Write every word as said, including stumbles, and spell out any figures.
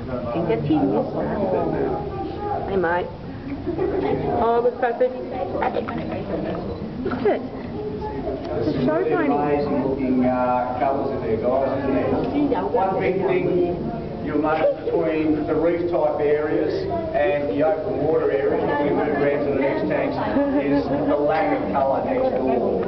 I think that's genius. Hey, mate. Oh, look, Patrick. Look at it. It's a show pony. Amazing looking uh, colours in there, guys, isn't there? One big thing you'll notice between the reef type areas and the open water areas, as we move around to the next tanks, is the lack of colour next door.